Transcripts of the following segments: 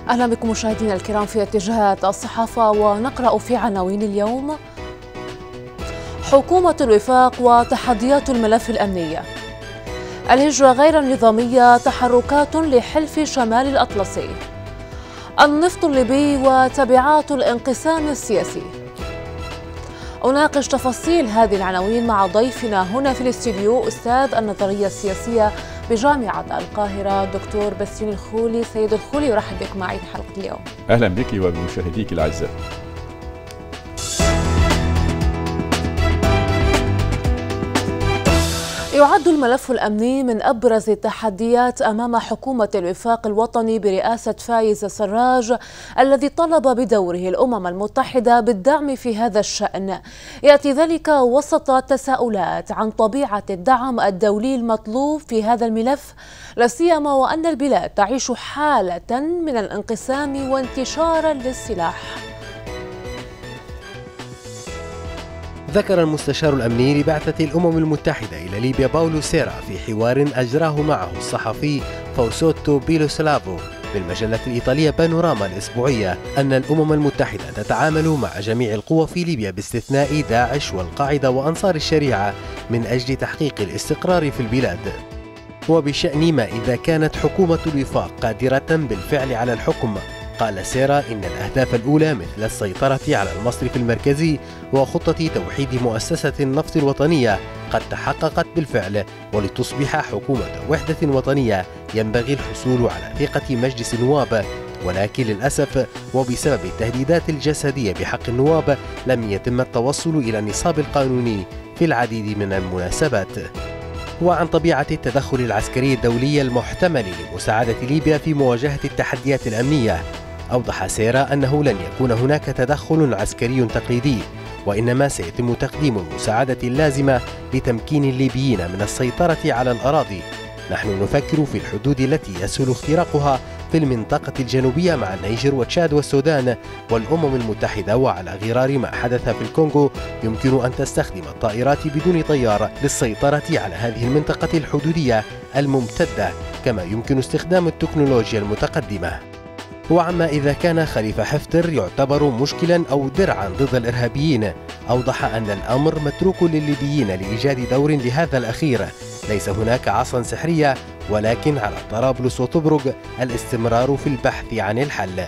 أهلا بكم مشاهدينا الكرام في اتجاهات الصحافة، ونقرأ في عناوين اليوم: حكومة الوفاق وتحديات الملف الأمني، الهجرة غير النظامية تحركات لحلف شمال الأطلسي، النفط الليبي وتبعات الانقسام السياسي. أناقش تفاصيل هذه العناوين مع ضيفنا هنا في الاستديو أستاذ النظرية السياسية بجامعة القاهرة دكتور بسيوني الخولي. سيد الخولي، أرحب بك معي في حلقة اليوم. أهلا بك وبمشاهديك الأعزاء. يعد الملف الأمني من أبرز التحديات أمام حكومة الوفاق الوطني برئاسة فايز سراج، الذي طلب بدوره الأمم المتحدة بالدعم في هذا الشأن. يأتي ذلك وسط تساؤلات عن طبيعة الدعم الدولي المطلوب في هذا الملف، لا سيما وأن البلاد تعيش حالة من الانقسام وانتشارا للسلاح. ذكر المستشار الأمني لبعثة الأمم المتحدة إلى ليبيا باولو سيرا في حوار أجراه معه الصحفي فوسوتو بيلوسلافو بالمجلة الإيطالية بانوراما الأسبوعية أن الأمم المتحدة تتعامل مع جميع القوى في ليبيا باستثناء داعش والقاعدة وأنصار الشريعة من أجل تحقيق الاستقرار في البلاد. وبشأن ما إذا كانت حكومة الوفاق قادرة بالفعل على الحكم، قال سيرا إن الأهداف الأولى مثل السيطرة على المصرف المركزي وخطة توحيد مؤسسة النفط الوطنية قد تحققت بالفعل، ولتصبح حكومة وحدة وطنية ينبغي الحصول على ثقة مجلس النواب، ولكن للأسف وبسبب التهديدات الجسدية بحق النواب لم يتم التوصل إلى النصاب القانوني في العديد من المناسبات. وعن طبيعة التدخل العسكري الدولي المحتمل لمساعدة ليبيا في مواجهة التحديات الأمنية، أوضح سيرا أنه لن يكون هناك تدخل عسكري تقليدي، وإنما سيتم تقديم المساعدة اللازمة لتمكين الليبيين من السيطرة على الأراضي. نحن نفكر في الحدود التي يسهل اختراقها في المنطقة الجنوبية مع النيجر وتشاد والسودان والأمم المتحدة، وعلى غرار ما حدث في الكونغو يمكن أن تستخدم الطائرات بدون طيار للسيطرة على هذه المنطقة الحدودية الممتدة، كما يمكن استخدام التكنولوجيا المتقدمة. وعما إذا كان خليفة حفتر يعتبر مشكلا أو درعا ضد الإرهابيين، أوضح أن الأمر متروك للليبيين لإيجاد دور لهذا الأخير، ليس هناك عصا سحرية، ولكن على طرابلس وطبرق الاستمرار في البحث عن الحل.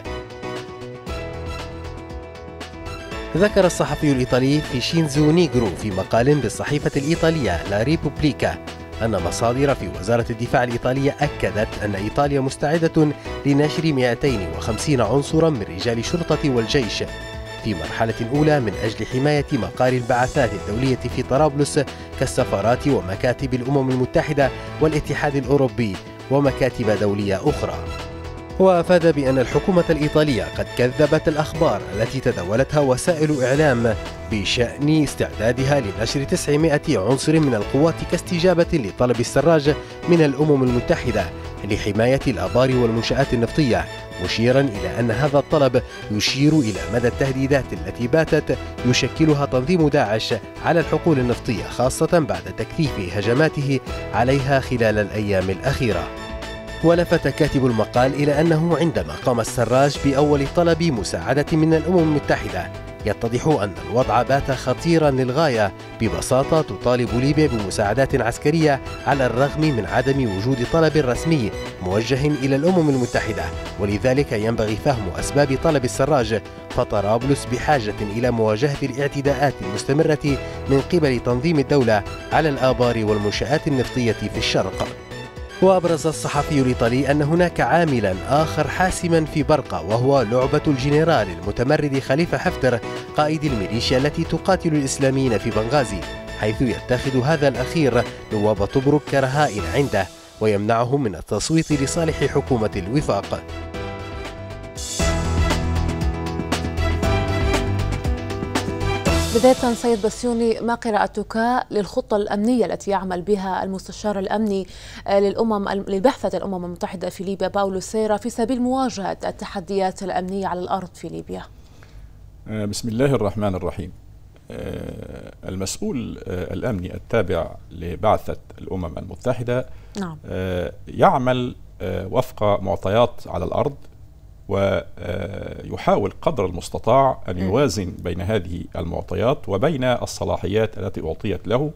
ذكر الصحفي الإيطالي فيشينزو نيغرو في مقال بالصحيفة الإيطالية لا ريبوبليكا أن مصادر في وزارة الدفاع الإيطالية أكدت أن إيطاليا مستعدة لنشر 250 عنصرا من رجال الشرطة والجيش في مرحلة أولى من أجل حماية مقار البعثات الدولية في طرابلس كالسفارات ومكاتب الأمم المتحدة والاتحاد الأوروبي ومكاتب دولية أخرى. وأفاد بأن الحكومة الإيطالية قد كذبت الأخبار التي تداولتها وسائل إعلام بشأن استعدادها لنشر 900 عنصر من القوات كاستجابة لطلب السراج من الأمم المتحدة لحماية الآبار والمنشآت النفطية، مشيرا إلى أن هذا الطلب يشير إلى مدى التهديدات التي باتت يشكلها تنظيم داعش على الحقول النفطية، خاصة بعد تكثيف هجماته عليها خلال الأيام الأخيرة. ولفت كاتب المقال إلى أنه عندما قام السراج بأول طلب مساعدة من الأمم المتحدة يتضح أن الوضع بات خطيرا للغاية. ببساطة تطالب ليبيا بمساعدات عسكرية على الرغم من عدم وجود طلب رسمي موجه إلى الأمم المتحدة، ولذلك ينبغي فهم أسباب طلب السراج، فطرابلس بحاجة إلى مواجهة الاعتداءات المستمرة من قبل تنظيم الدولة على الآبار والمنشآت النفطية في الشرق. وأبرز الصحفي الإيطالي أن هناك عاملا آخر حاسما في برقة، وهو لعبة الجنرال المتمرد خليفة حفتر قائد الميليشيا التي تقاتل الإسلاميين في بنغازي، حيث يتخذ هذا الأخير نواب طبرق كرهائن عنده ويمنعهم من التصويت لصالح حكومة الوفاق. بداية سيد بسيوني، ما قراءتك للخطة الأمنية التي يعمل بها المستشار الأمني لبعثة الأمم المتحدة في ليبيا باولو سيرا في سبيل مواجهة التحديات الأمنية على الأرض في ليبيا؟ بسم الله الرحمن الرحيم. المسؤول الأمني التابع لبعثة الأمم المتحدة نعم. يعمل وفق معطيات على الأرض ويحاول قدر المستطاع أن يوازن بين هذه المعطيات وبين الصلاحيات التي أعطيت له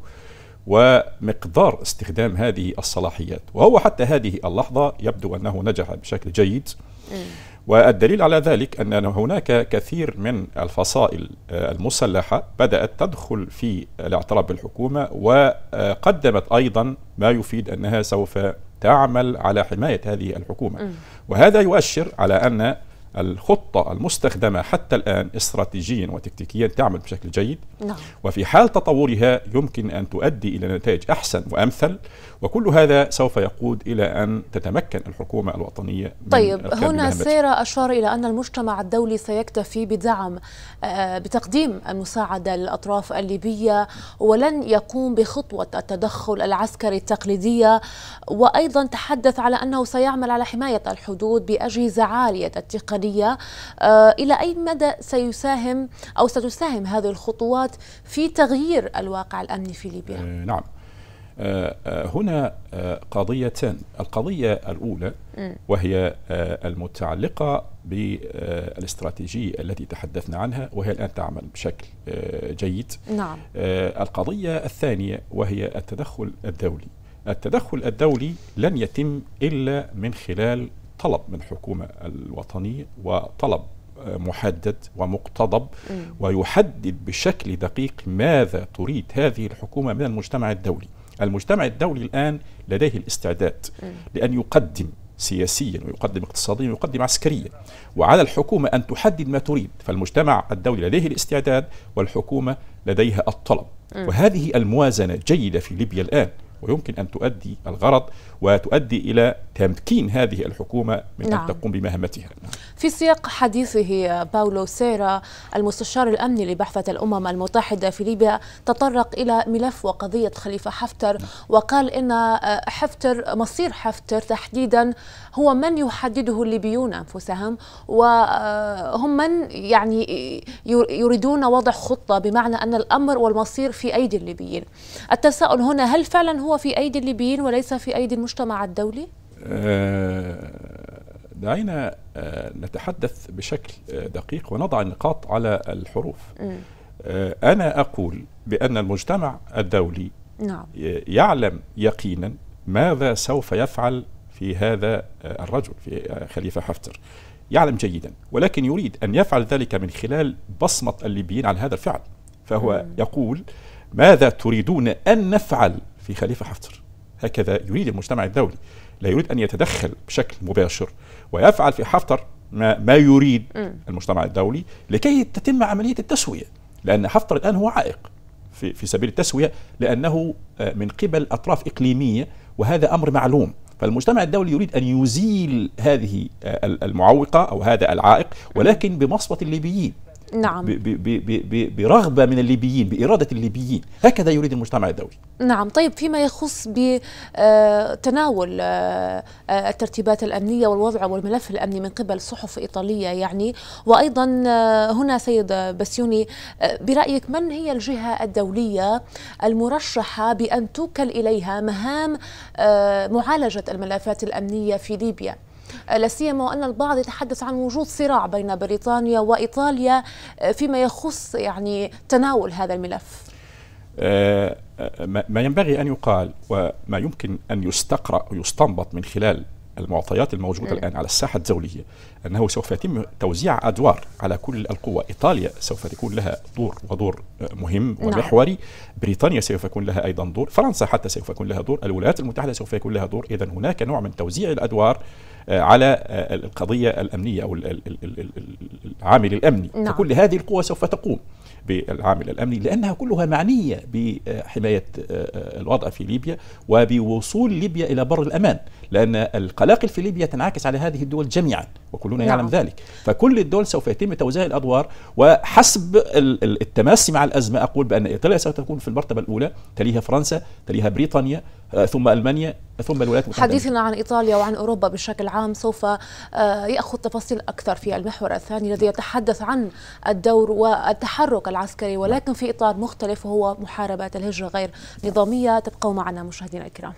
ومقدار استخدام هذه الصلاحيات. وهو حتى هذه اللحظة يبدو أنه نجح بشكل جيد، والدليل على ذلك أن هناك كثير من الفصائل المسلحة بدأت تدخل في الاعتراف بالحكومة، وقدمت أيضا ما يفيد أنها سوف تعمل على حماية هذه الحكومة. وهذا يؤشر على أن الخطة المستخدمة حتى الآن استراتيجيا وتكتيكيا تعمل بشكل جيد. وفي حال تطورها يمكن أن تؤدي إلى نتائج أحسن وأمثل، وكل هذا سوف يقود إلى أن تتمكن الحكومة الوطنية من طيب هنا سيرة أشار إلى أن المجتمع الدولي سيكتفي بتقديم المساعدة للأطراف الليبية ولن يقوم بخطوة التدخل العسكري التقليدية، وأيضا تحدث على أنه سيعمل على حماية الحدود بأجهزة عالية التقنية. إلى أي مدى سيساهم أو ستساهم هذه الخطوات في تغيير الواقع الأمني في ليبيا؟ نعم، هنا قضيتان. القضية الأولى وهي المتعلقة بالاستراتيجية التي تحدثنا عنها، وهي الآن تعمل بشكل جيد. نعم. القضية الثانية وهي التدخل الدولي. التدخل الدولي لن يتم إلا من خلال طلب من الحكومة الوطنية، وطلب محدد ومقتضب ويحدد بشكل دقيق ماذا تريد هذه الحكومة من المجتمع الدولي. المجتمع الدولي الآن لديه الاستعداد لأن يقدم سياسيا ويقدم اقتصاديا ويقدم عسكريا، وعلى الحكومة أن تحدد ما تريد. فالمجتمع الدولي لديه الاستعداد والحكومة لديها الطلب، وهذه الموازنة جيدة في ليبيا الآن، ويمكن أن تؤدي الغرض وتؤدي إلى تمكين هذه الحكومة من أن تقوم بمهمتها. في سياق حديثه باولو سيرا المستشار الأمني لبعثة الأمم المتحدة في ليبيا تطرق إلى ملف وقضية خليفة حفتر، وقال إن مصير حفتر تحديدا هو من يحدده الليبيون أنفسهم، وهم من يعني يريدون وضع خطة، بمعنى أن الأمر والمصير في أيدي الليبيين. التساؤل هنا، هل فعلا هو في أيدي الليبيين وليس في أيدي المجتمع الدولي؟ دعينا نتحدث بشكل دقيق ونضع النقاط على الحروف. أنا أقول بأن المجتمع الدولي يعلم يقينا ماذا سوف يفعل في هذا الرجل، في خليفة حفتر، يعلم جيدا، ولكن يريد أن يفعل ذلك من خلال بصمة الليبيين على هذا الفعل. فهو يقول ماذا تريدون أن نفعل في خليفة حفتر؟ هكذا يريد المجتمع الدولي، لا يريد أن يتدخل بشكل مباشر ويفعل في حفتر ما يريد المجتمع الدولي لكي تتم عملية التسوية، لأن حفتر الآن هو عائق في سبيل التسوية، لأنه من قبل أطراف إقليمية، وهذا أمر معلوم. فالمجتمع الدولي يريد أن يزيل هذه المعوقة أو هذا العائق، ولكن بمصفة الليبيين. نعم. برغبة من الليبيين، بإرادة الليبيين، هكذا يريد المجتمع الدولي. نعم. طيب فيما يخص بتناول الترتيبات الأمنية والوضع والملف الأمني من قبل صحف إيطالية يعني، وأيضا هنا سيد بسيوني، برأيك من هي الجهة الدولية المرشحة بأن توكل إليها مهام معالجة الملفات الأمنية في ليبيا؟ لا سيما وأن البعض يتحدث عن وجود صراع بين بريطانيا وإيطاليا فيما يخص يعني تناول هذا الملف. ما ينبغي أن يقال وما يمكن أن يستقرأ ويستنبط من خلال المعطيات الموجودة الآن على الساحة الدولية أنه سوف يتم توزيع أدوار على كل القوى. إيطاليا سوف يكون لها ودور مهم ومحوري، بريطانيا سوف يكون لها أيضا دور، فرنسا حتى سوف يكون لها دور، الولايات المتحدة سوف يكون لها دور. إذن هناك نوع من توزيع الأدوار على القضية الأمنية أو العامل الأمني. فكل هذه القوى سوف تقوم بالعامل الأمني، لأنها كلها معنية بحماية الوضع في ليبيا وبوصول ليبيا إلى بر الأمان، لأن القلاقل في ليبيا تنعكس على هذه الدول جميعا وكلنا يعلم ذلك. فكل الدول سوف يتم توزيع الأدوار، وحسب التماسي مع الأزمة أقول بأن إيطاليا سوف تكون في المرتبة الأولى، تليها فرنسا، تليها بريطانيا، ثم ألمانيا، ثم الولايات المتحدة. حديثنا عن إيطاليا وعن أوروبا بشكل عام سوف يأخذ تفاصيل أكثر في المحور الثاني الذي يتحدث عن الدور والتحرك العسكري، ولكن في إطار مختلف وهو محاربة الهجرة غير نظامية. تبقوا معنا مشاهدينا الكرام.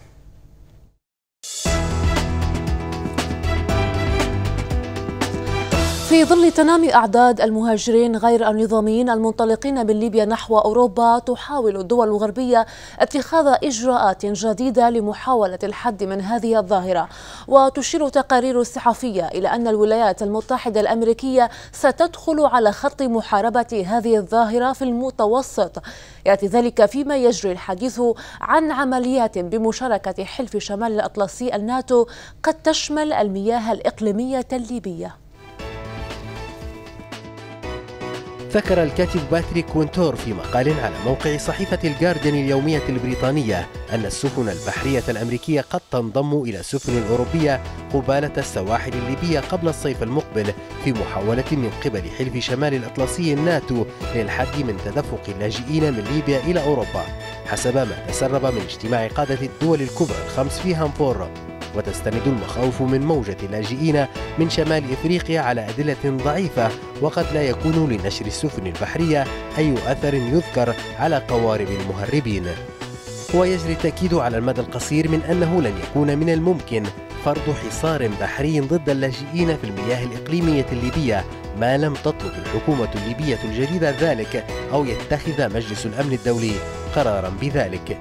في ظل تنامي أعداد المهاجرين غير النظاميين المنطلقين من ليبيا نحو أوروبا، تحاول الدول الغربية اتخاذ إجراءات جديدة لمحاولة الحد من هذه الظاهرة. وتشير تقارير الصحفية إلى أن الولايات المتحدة الأمريكية ستدخل على خط محاربة هذه الظاهرة في المتوسط. يأتي ذلك فيما يجري الحديث عن عمليات بمشاركة حلف شمال الأطلسي الناتو قد تشمل المياه الإقليمية الليبية. ذكر الكاتب باتريك وينتور في مقال على موقع صحيفة الجارديان اليومية البريطانية أن السفن البحرية الأمريكية قد تنضم إلى السفن الأوروبية قبالة السواحل الليبية قبل الصيف المقبل في محاولة من قبل حلف شمال الأطلسي الناتو للحد من تدفق اللاجئين من ليبيا إلى أوروبا، حسب ما تسرب من اجتماع قادة الدول الكبرى الخمس في هامبور. وتستند المخاوف من موجة اللاجئين من شمال إفريقيا على أدلة ضعيفة، وقد لا يكون لنشر السفن البحرية أي أثر يذكر على قوارب المهربين. ويجري التأكيد على المدى القصير من أنه لن يكون من الممكن فرض حصار بحري ضد اللاجئين في المياه الإقليمية الليبية ما لم تطلب الحكومة الليبية الجديدة ذلك أو يتخذ مجلس الأمن الدولي قرارا بذلك.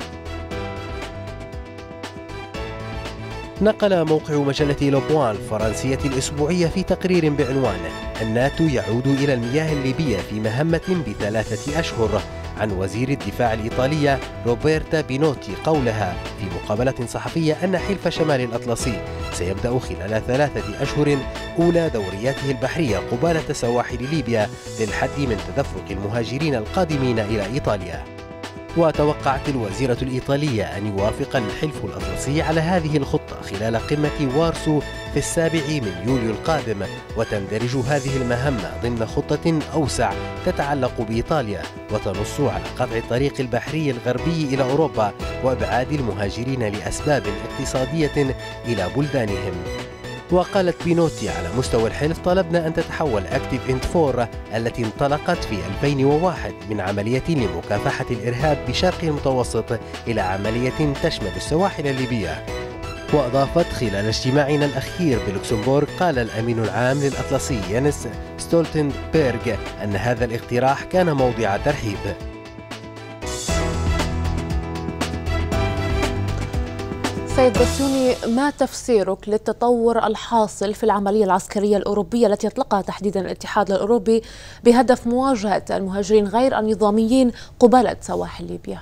نقل موقع مجلة لوبوان الفرنسية الأسبوعية في تقرير بعنوان الناتو يعود إلى المياه الليبية في مهمة ب3 أشهر عن وزير الدفاع الإيطالية روبرتا بينوتي قولها في مقابلة صحفية أن حلف شمال الأطلسي سيبدأ خلال 3 أشهر أولى دورياته البحرية قبالة سواحل ليبيا للحد من تدفق المهاجرين القادمين إلى إيطاليا. وتوقعت الوزيرة الإيطالية أن يوافق الحلف الأطلسي على هذه الخطة خلال قمة وارسو في 7 يوليو القادم، وتندرج هذه المهمة ضمن خطة أوسع تتعلق بإيطاليا وتنص على قطع الطريق البحري الغربي إلى أوروبا وإبعاد المهاجرين لأسباب اقتصادية إلى بلدانهم. وقالت بينوتي على مستوى الحلف طلبنا أن تتحول أكتيف إنتفور التي انطلقت في 2001 من عملية لمكافحة الإرهاب بشرق المتوسط إلى عملية تشمل السواحل الليبية. وأضافت خلال اجتماعنا الأخير بلوكسمبورغ قال الأمين العام للأطلسي يانس ستولتنبرغ أن هذا الاقتراح كان موضع ترحيب. سيد بسيوني، ما تفسيرك للتطور الحاصل في العملية العسكرية الأوروبية التي أطلقها تحديدا الاتحاد الأوروبي بهدف مواجهة المهاجرين غير النظاميين قبالة سواحل ليبيا؟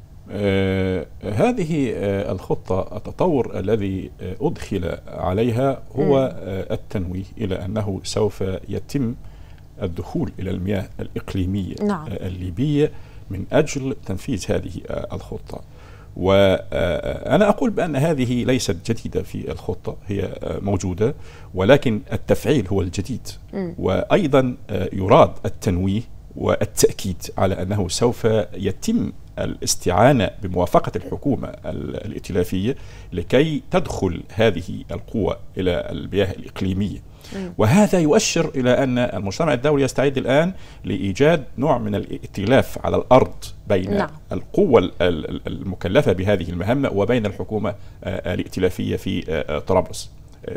هذه الخطة التطور الذي أدخل عليها هو التنويه إلى أنه سوف يتم الدخول إلى المياه الإقليمية الليبية من أجل تنفيذ هذه الخطة. وأنا أقول بأن هذه ليست جديدة في الخطة، هي موجودة، ولكن التفعيل هو الجديد. وأيضا يراد التنويه والتأكيد على أنه سوف يتم الاستعانة بموافقة الحكومة الائتلافية لكي تدخل هذه القوى إلى المياه الإقليمية. وهذا يؤشر إلى أن المجتمع الدولي يستعد الآن لإيجاد نوع من الائتلاف على الأرض بين القوة المكلفة بهذه المهمة وبين الحكومة الائتلافية في طرابلس،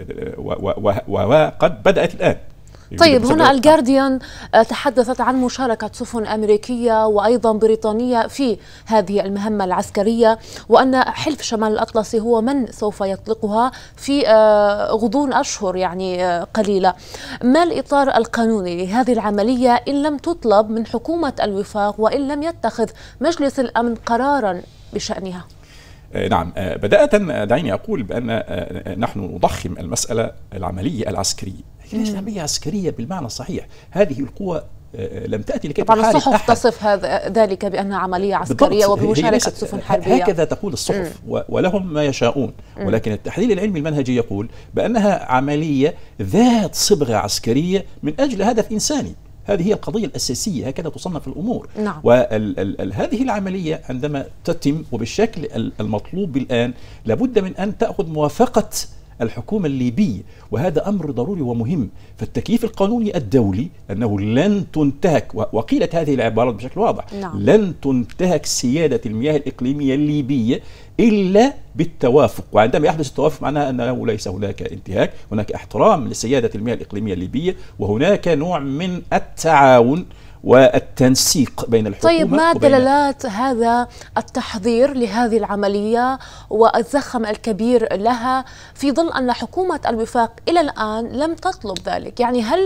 وقد بدأت الآن. طيب، هنا الجارديان تحدثت عن مشاركة سفن أمريكية وأيضا بريطانية في هذه المهمة العسكرية، وأن حلف شمال الأطلسي هو من سوف يطلقها في غضون أشهر يعني قليلة. ما الإطار القانوني لهذه العملية إن لم تطلب من حكومة الوفاق وإن لم يتخذ مجلس الأمن قرارا بشأنها؟ نعم، بداية دعيني أقول بأن نحن نضخم المسألة العملية العسكرية. هي ليست عملية عسكرية بالمعنى الصحيح، هذه القوة لم تأتي لكي طبعا الصحف تصف ذلك بأنها عملية عسكرية وبمشاركة سفن حربية، هكذا تقول الصحف ولهم ما يشاءون. ولكن التحليل العلمي المنهجي يقول بأنها عملية ذات صبغة عسكرية من أجل هدف إنساني. هذه هي القضية الأساسية، هكذا تصنف الأمور. وهذه العملية عندما تتم وبالشكل المطلوب الآن لابد من أن تأخذ موافقة الحكومة الليبية، وهذا أمر ضروري ومهم. فالتكييف القانوني الدولي أنه لن تنتهك، وقيلت هذه العبارات بشكل واضح، لن تنتهك سيادة المياه الإقليمية الليبية إلا بالتوافق. وعندما يحدث التوافق معناه أنه ليس هناك انتهاك، هناك احترام لسيادة المياه الإقليمية الليبية، وهناك نوع من التعاون والتنسيق بين الحكومة. طيب ما دلالات هذا التحضير لهذه العملية والزخم الكبير لها في ظل أن حكومة الوفاق إلى الآن لم تطلب ذلك؟ يعني هل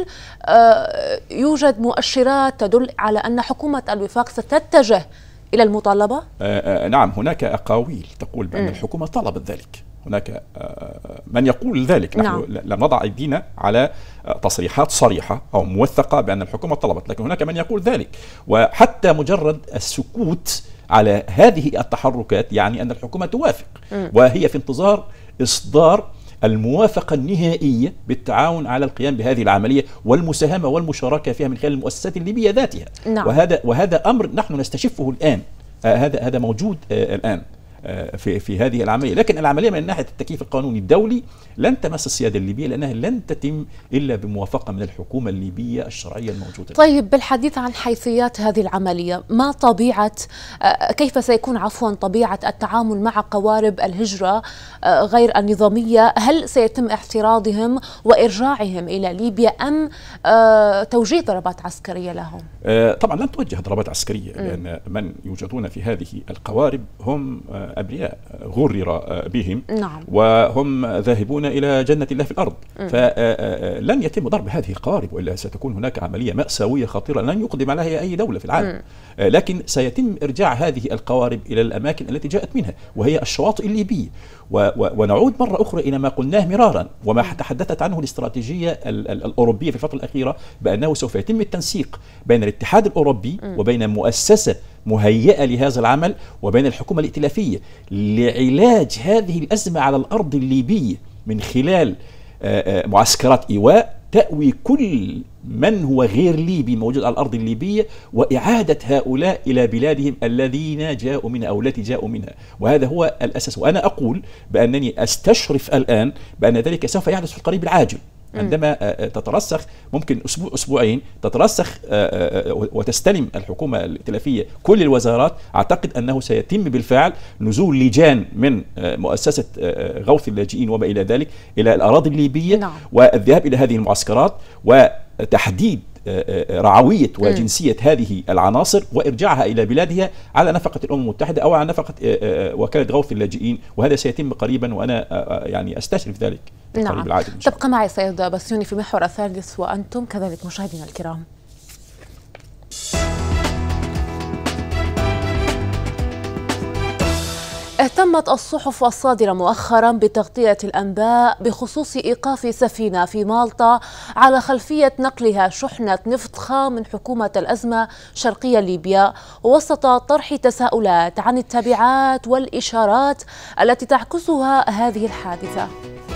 يوجد مؤشرات تدل على أن حكومة الوفاق ستتجه إلى المطالبة؟ نعم، هناك أقاويل تقول بأن الحكومة طلبت ذلك، هناك من يقول ذلك. نحن لم نضع أيدينا على تصريحات صريحة أو موثقة بأن الحكومة طلبت، لكن هناك من يقول ذلك. وحتى مجرد السكوت على هذه التحركات يعني أن الحكومة توافق، وهي في انتظار إصدار الموافقة النهائية بالتعاون على القيام بهذه العملية والمساهمة والمشاركة فيها من خلال المؤسسات الليبية ذاتها. وهذا أمر نحن نستشفه الآن، هذا موجود الآن في هذه العملية. لكن العملية من ناحية التكييف القانوني الدولي لن تمس السيادة الليبية، لأنها لن تتم إلا بموافقة من الحكومة الليبية الشرعية الموجودة. طيب بالحديث عن حيثيات هذه العملية، ما طبيعة كيف سيكون طبيعة التعامل مع قوارب الهجرة غير النظامية؟ هل سيتم اعتراضهم وإرجاعهم إلى ليبيا أم توجيه ضربات عسكرية لهم؟ طبعا لن توجه ضربات عسكرية، لأن من يوجدون في هذه القوارب هم أبرياء غرر بهم، وهم ذاهبون إلى جنة الله في الأرض. فلن يتم ضرب هذه القوارب، وإلا ستكون هناك عملية مأساوية خطيرة لن يقدم عليها أي دولة في العالم. لكن سيتم إرجاع هذه القوارب إلى الأماكن التي جاءت منها، وهي الشواطئ الليبية. ونعود مرة أخرى إلى ما قلناه مرارا وما تحدثت عنه الاستراتيجية الأوروبية في الفترة الأخيرة، بأنه سوف يتم التنسيق بين الاتحاد الأوروبي وبين مؤسسة مهيئة لهذا العمل وبين الحكومة الائتلافية لعلاج هذه الأزمة على الأرض الليبية من خلال معسكرات إيواء تأوي كل من هو غير ليبي موجود على الأرض الليبية، وإعادة هؤلاء إلى بلادهم الذين جاءوا منها أو التي جاءوا منها. وهذا هو الأساس. وأنا أقول بأنني أستشرف الآن بأن ذلك سوف يحدث في القريب العاجل، عندما تترسخ ممكن أسبوع أسبوعين تترسخ وتستلم الحكومة الائتلافية كل الوزارات. أعتقد أنه سيتم بالفعل نزول لجان من مؤسسة غوث اللاجئين وما إلى ذلك إلى الأراضي الليبية، والذهاب إلى هذه المعسكرات وتحديد رعوية وجنسية هذه العناصر وإرجاعها إلى بلادها على نفقة الأمم المتحدة أو على نفقة وكالة غوث اللاجئين. وهذا سيتم قريبا، وأنا يعني أستشرف ذلك في القريب العاجل إن شاء الله. تبقى معي سيد بسيوني في محور الثالث، وأنتم كذلك مشاهدينا الكرام. اهتمت الصحف الصادرة مؤخرا بتغطية الأنباء بخصوص إيقاف سفينة في مالطا على خلفية نقلها شحنة نفط خام من حكومة الأزمة شرقية ليبيا، وسط طرح تساؤلات عن التبعات والإشارات التي تعكسها هذه الحادثة.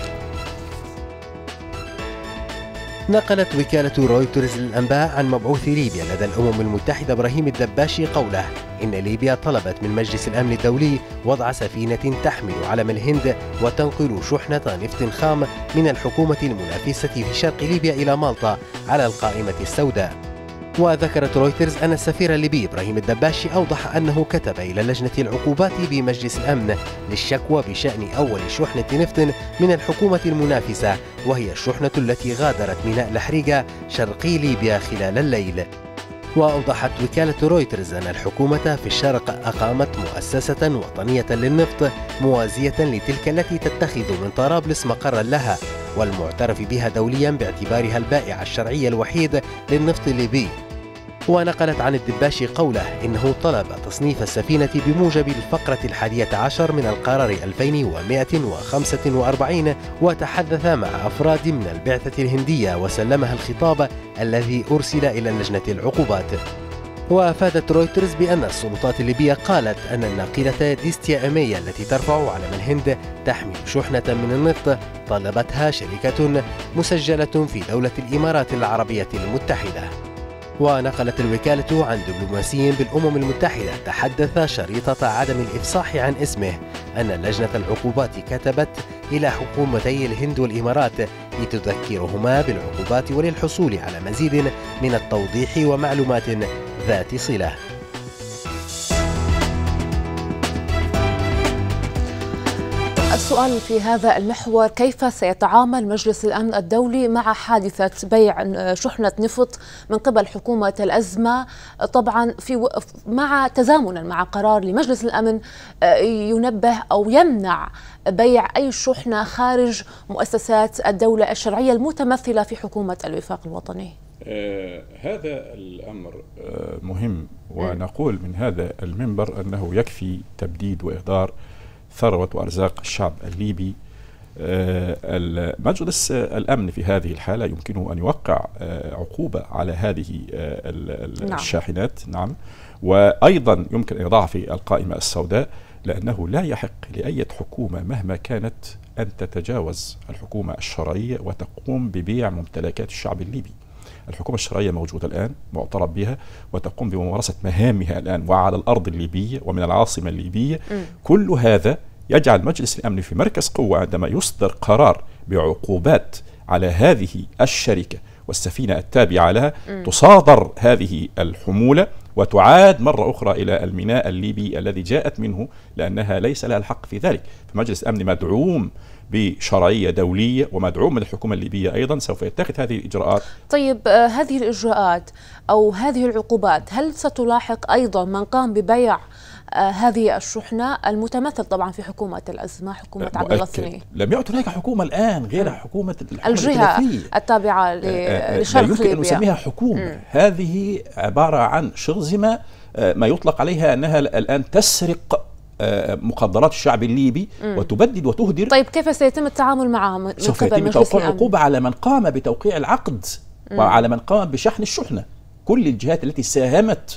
نقلت وكالة رويترز للأنباء عن مبعوث ليبيا لدى الأمم المتحدة إبراهيم الدباشي قوله إن ليبيا طلبت من مجلس الأمن الدولي وضع سفينة تحمل علم الهند وتنقل شحنة نفط خام من الحكومة المنافسة في شرق ليبيا إلى مالطا على القائمة السوداء. وذكرت رويترز أن السفير الليبي إبراهيم الدباشي أوضح أنه كتب إلى لجنة العقوبات بمجلس الأمن للشكوى بشأن أول شحنة نفط من الحكومة المنافسة، وهي الشحنة التي غادرت ميناء الحريقة شرقي ليبيا خلال الليل. وأوضحت وكالة رويترز أن الحكومة في الشرق أقامت مؤسسة وطنية للنفط موازية لتلك التي تتخذ من طرابلس مقرا لها، والمعترف بها دوليا باعتبارها البائع الشرعي الوحيد للنفط الليبي. ونقلت عن الدباشي قوله إنه طلب تصنيف السفينة بموجب الفقرة 11 من القرار 2145، وتحدث مع أفراد من البعثة الهندية وسلمها الخطاب الذي أرسل إلى لجنة العقوبات. وأفادت رويترز بأن السلطات الليبية قالت أن الناقلة ديستيا أمية التي ترفع علم الهند تحمل شحنة من النفط طلبتها شركة مسجلة في دولة الإمارات العربية المتحدة. ونقلت الوكالة عن دبلوماسي بالأمم المتحدة تحدث شريطة عدم الإفصاح عن اسمه أن لجنة العقوبات كتبت إلى حكومتي الهند والإمارات لتذكرهما بالعقوبات وللحصول على مزيد من التوضيح ومعلومات ذات صلة. السؤال في هذا المحور: كيف سيتعامل مجلس الأمن الدولي مع حادثة بيع شحنة نفط من قبل حكومة الأزمة، طبعا مع تزامنا مع قرار لمجلس الأمن ينبه أو يمنع بيع أي شحنة خارج مؤسسات الدولة الشرعية المتمثلة في حكومة الوفاق الوطني؟ هذا الأمر مهم، ونقول من هذا المنبر أنه يكفي تبديد وإهدار ثروة وأرزاق الشعب الليبي. مجلس الأمن في هذه الحالة يمكنه أن يوقع عقوبة على هذه الشاحنات، نعم، وأيضا يمكن أن يضعها في القائمة السوداء، لأنه لا يحق لأي حكومة مهما كانت أن تتجاوز الحكومة الشرعية وتقوم ببيع ممتلكات الشعب الليبي. الحكومة الشرعية موجودة الآن، معترف بها، وتقوم بممارسة مهامها الآن وعلى الأرض الليبية ومن العاصمة الليبية. كل هذا يجعل مجلس الأمن في مركز قوة عندما يصدر قرار بعقوبات على هذه الشركة والسفينة التابعة لها. تصادر هذه الحمولة وتعاد مرة أخرى إلى الميناء الليبي الذي جاءت منه، لأنها ليس لها الحق في ذلك. فمجلس الأمن مدعوم بشرعية دولية ومدعوم من الحكومة الليبية أيضا سوف يتخذ هذه الإجراءات. طيب، هذه الإجراءات أو هذه العقوبات هل ستلاحق أيضا من قام ببيع هذه الشحنة المتمثل طبعا في حكومة الأزمة، حكومة عبد الله الثني؟ لم يعد هناك حكومة الآن غير حكومة الجهة التابعة لشرق ليبيا. لا يمكن أن نسميها حكومة. هذه عبارة عن شرذمة ما يطلق عليها أنها الآن تسرق مقدرات الشعب الليبي وتبدد وتهدر. طيب، كيف سيتم التعامل معها من سوف قبل يتم مجلس توقيع الأمن؟ عقوبة على من قام بتوقيع العقد وعلى من قام بشحن الشحنة. كل الجهات التي ساهمت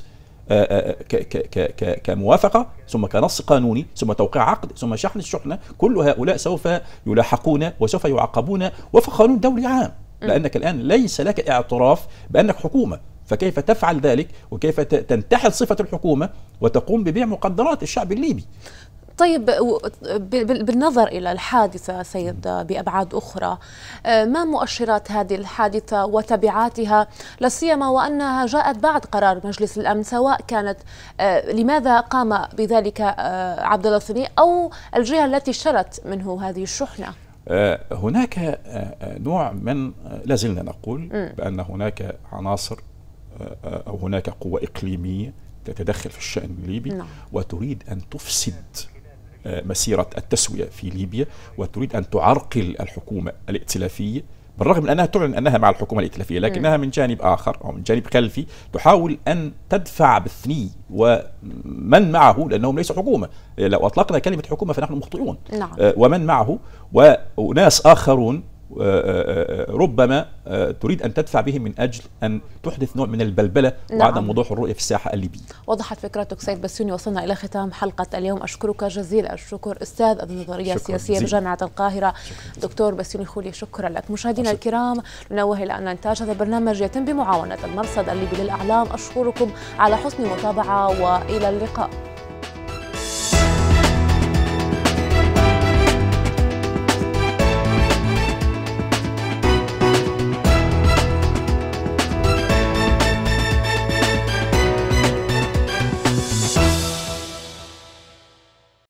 كموافقة ثم كنص قانوني ثم توقيع عقد ثم شحن الشحنة، كل هؤلاء سوف يلاحقون وسوف يعاقبون وفق قانون دولي عام، لأنك الآن ليس لك اعتراف بأنك حكومة، فكيف تفعل ذلك وكيف تنتحل صفة الحكومة وتقوم ببيع مقدرات الشعب الليبي؟ طيب، بالنظر إلى الحادثة سيد بأبعاد أخرى، ما مؤشرات هذه الحادثة وتبعاتها، لا سيما وأنها جاءت بعد قرار مجلس الأمن، سواء كانت لماذا قام بذلك عبد الله الثني أو الجهة التي اشترت منه هذه الشحنة؟ هناك نوع من، لازلنا نقول بأن هناك عناصر أو هناك قوة إقليمية تتدخل في الشأن الليبي وتريد أن تفسد مسيرة التسوية في ليبيا، وتريد أن تعرقل الحكومة الائتلافية، بالرغم من أنها تعلن أنها مع الحكومة الائتلافية، لكنها من جانب آخر أو من جانب خلفي تحاول أن تدفع بالثني ومن معه، لأنهم ليسوا حكومة. لو أطلقنا كلمة حكومة فنحن مخطئون. ومن معه وناس آخرون ربما تريد أن تدفع بهم من أجل أن تحدث نوع من البلبلة وعدم وضوح الرؤية في الساحة الليبية. وضحت فكرتك سيد بسيوني. وصلنا إلى ختام حلقة اليوم. أشكرك جزيل الشكر أستاذ النظرية السياسية بجامعة القاهرة دكتور بسيوني خولي، شكرا لك. مشاهدينا الكرام، ننوه إلى أن إنتاج هذا البرنامج يتم بمعاونة المرصد الليبي للأعلام. أشكركم على حسن المتابعة وإلى اللقاء.